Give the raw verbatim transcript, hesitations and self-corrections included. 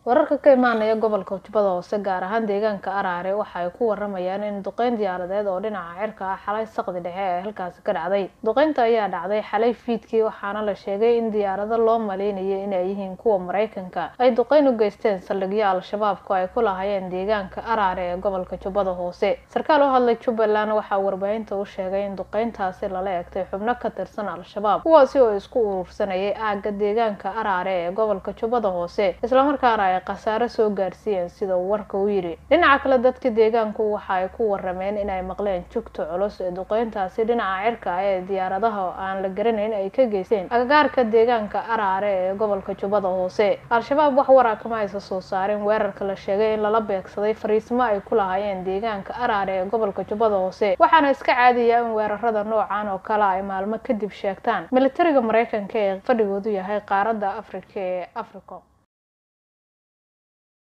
wararka ka imaanaya gobolka Jubbada Hoose gaar ahaan deegaanka Araare waxa ay ku waramayaan in duqeyn diyaaradeed oo dhinaca cirka ah xalay saqdi dhexe ee halkaas ka dhacday. Duqeynta ayaa dhacday xalay fiidkii waxaana la sheegay in diyaarado loo maleynayay in ay yihiin kuwa Mareykanka ay duqeyn u geysteen saldhigyo Al-Shabaabku ay ku lahaayeen deegaanka Araare ee gobolka Jubbada Hoose. Sarkaal oo hadlay Jubbaland waxa warbaahinta u sheegay in duqeyntaasi lala eegtay xubno ka tirsan Al-Shabaab kuwaasi oo isku urursanayay aagga deegaanka Araare ee gobolka Jubbada Hoose isla markaana ay qasaare soo gaarsiiyeen sida uu warka u yiri. Dhinaca kale dadka deegaanku waxa ay ku warameen in ay maqleen jugta culus ee duqeyntaasi dhinaca cirka ah ee diyaaradaha aan la garanayn ay ka geysteen agagaarka deegaanka Araare ee gobolka Jubbada Hoose. Al-Shabaab wax warar kama aysan soo saarin weerarka la sheegay in lala beegsaday fariismo ay ku lahaayeen deegaanka Araare ee gobolka Jubbada Hoose waxaana iska caadiya in weerarada noocan oo kale ay maalmo kadib sheegtaan militariga Mareykanka ee fadhigoodu yahay qaaradda Afrika ee Afrika.